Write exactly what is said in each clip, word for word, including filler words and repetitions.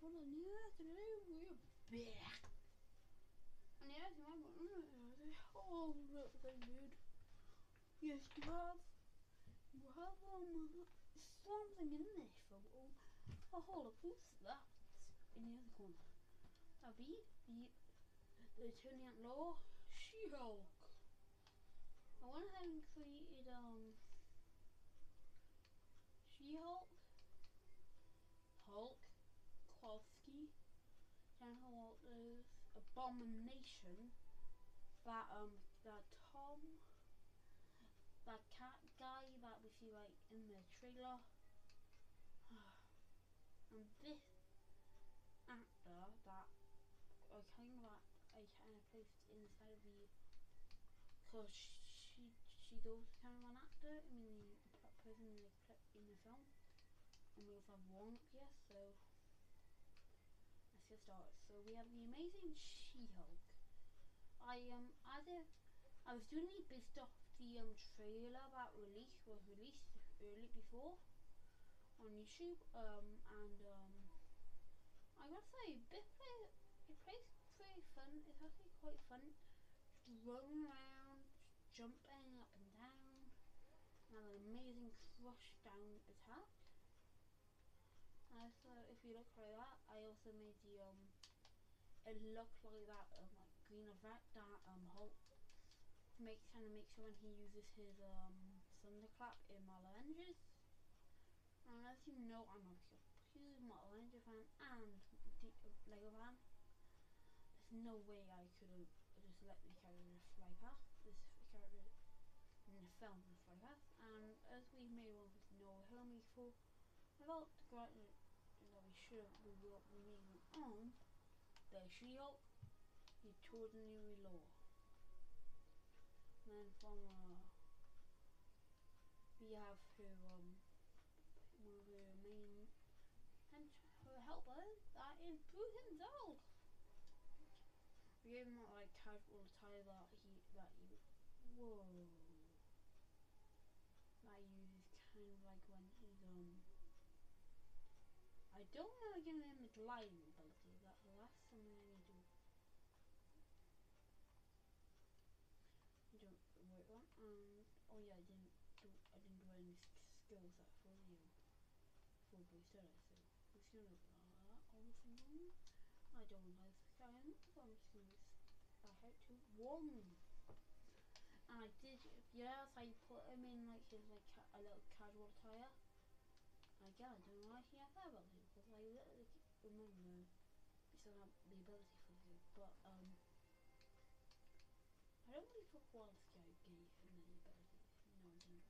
everyone, and yeah, today we're back. And yes, you might want to oh, look, they did. Yes, you have. You have um something in this photo. Oh, hold up, who's that in the other corner? That'd be the the Lieutenant Law She-Hulk. I went ahead and created um She-Hulk, Hulk, Kowski, General Walters, Abomination, that um that Tom, that cat guy that we see like in the trailer, and this actor that I kind of like, I kind of placed inside of the, cause she she's also kind of an actor. I mean the person in the clip in the film, and we also have one up here. So let's get started. So we have the amazing She-Hulk. I um as if I was doing it based off the um trailer that release was released early before on YouTube, um and um I gotta say, this play it plays pretty fun. It's actually quite fun, just rolling around, just jumping up and down, and an amazing crush down attack. Uh, so if you look like that, I also made the um it look like that um like green effect that um Hulk make kind of makes sure when he uses his um thunderclap in Marvel Avengers. And as you know, I'm a huge Marvel Avenger fan and the uh, Lego fan. There's no way I could have just let the character fly past this character in the film fly past. And as we may well know, Helmy before, I felt granted that we should have we will we made one on the She-Hulk. He totally law. And then from uh, we have her um one of her main and her helper that is Bruce himself. We gave him that like casual attire that he that he whoa that he uses kind of like when he's um I don't want to give him a gliding ability. That that's something I need to do work on. Um oh yeah, I didn't do I didn't do any skill set for you for Bruce, did I? So we're just gonna look at that all the thing. I don't like the guy, so I'm just gonna back out to one. And I did, yes, I put him in like his like ca a little casual attire. And again, I don't know why he had that ability because I literally remember he still had the ability for it, but um, I don't really think Kowalski gave him any abilities. No, I didn't.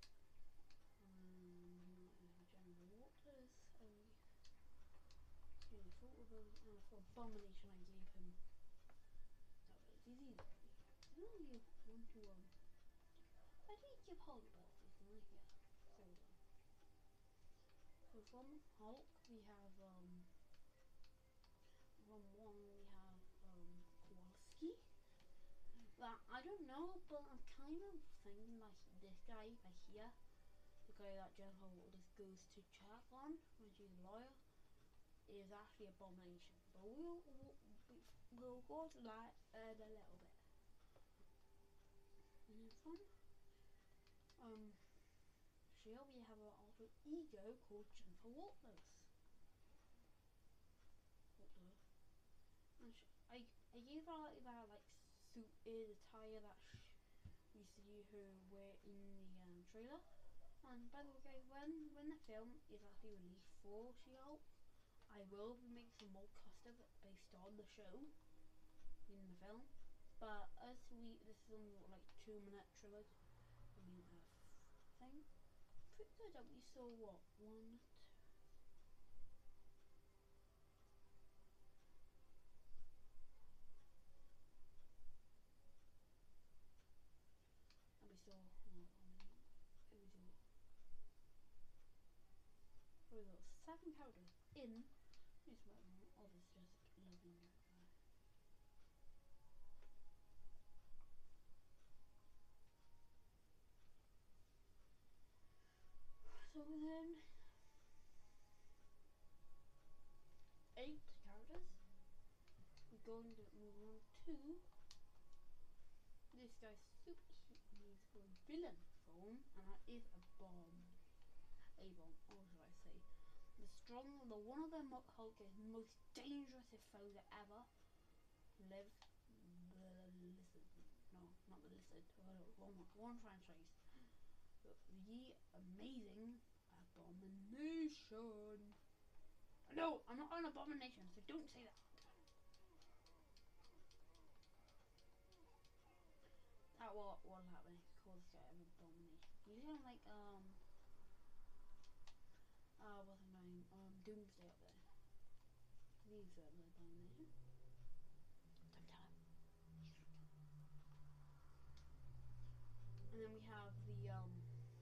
Um, General Waters, I really thought about uh, for Abomination, I gave him abilities either. I don't really want to um. I did give Hulk abilities, didn't I? Yeah. Hold on. So from Hulk we have um from one we have um Kowalski. That I don't know, but I'm kind of thinking like this guy right here, the guy that General Waters goes to check on when she's a lawyer, is actually Abomination. But we'll we'll, we'll go to that in a little bit. And then from um here we have our alter ego called Jennifer Walters. Walters. And sh I I gave her like that like suited attire that sh we see her wear in the um, trailer. And by the way, guys, when when the film is actually released for She-Hulk, I will be making some more custom based on the show in the film. But as we this is only like two minute trailer, I mean uh, thing. Pretty good that we saw what one. Two, and we saw oh, it was all those seven characters in this one. All this just loving it. So then going to move on to this guy's suit. He needs for villain form, and that is a bomb. A bomb, or should I say? The strong, the one of the Hulk's most dangerous foes that ever lived. The lizard. No, not the lizard. Oh, one, one franchise. The amazing Abomination. No, I'm not an abomination, so don't say that. That what what happened? Call this guy an abomination. You sound like um uh what's his name? Um Doomsday up there. He's uh, the abomination. Don't tell him. And then we have the um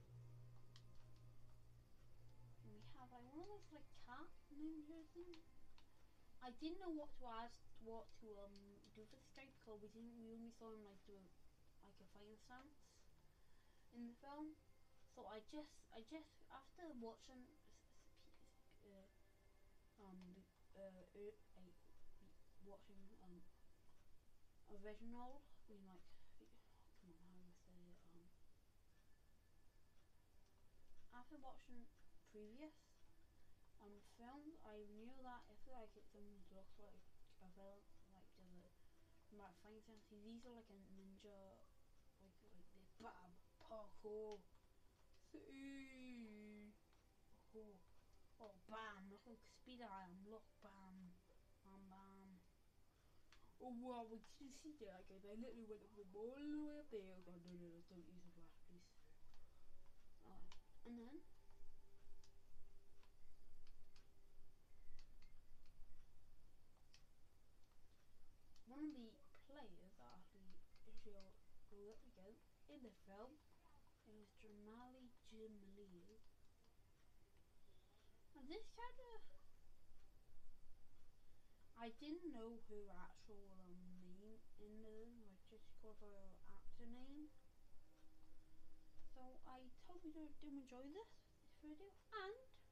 we have like one of those like cat ninja things. I didn't know what to ask, what to um do for this guy because we didn't we only saw him like do like a fighting stance in the film. So I just I just after watching uh, um uh, uh, uh watching um original, I mean like come on how do I say it um after watching previous um films, I knew that if like it something looks like a villain, like does it might find something. These are like a ninja, like like this bam parkour. See, oh, oh bam! Look how speed I am. Look bam, bam bam. Oh wow! We didn't see that, guys. I literally went up the ball all the way up there. Oh god, no no no! Don't use the flash, please. Alright, and then. One of the players that actually showed a little ago in the film is Jamali Jamali. And this character, I didn't know her actual um, name in the like just called her actor name. So I hope you do, do enjoy this, this video, and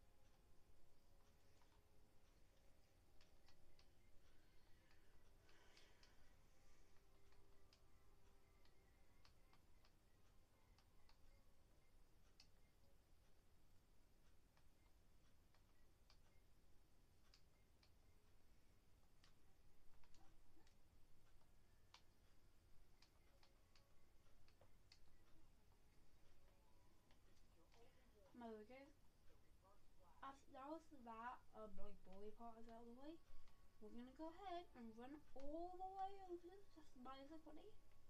there we go. After that was that um, like boy part is out of the way. We're gonna go ahead and run all the way over just by the quickly.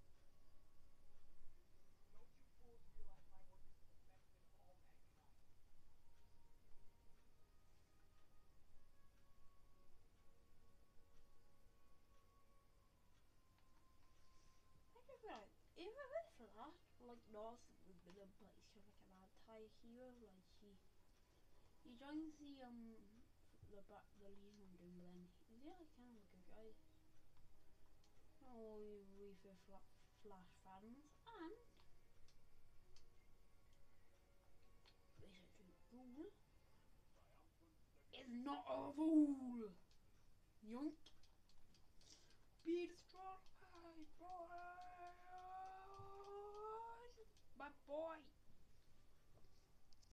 I just realized, if it was for that, like North would be the place for like an anti-hero, like he he joins the um the back the Legion of Doom, but then he's really kind of a good guy. Oh, we we for fla Flash fans and basically Ghoul is not a fool. Yoink. Be destroyed, boys. My boy.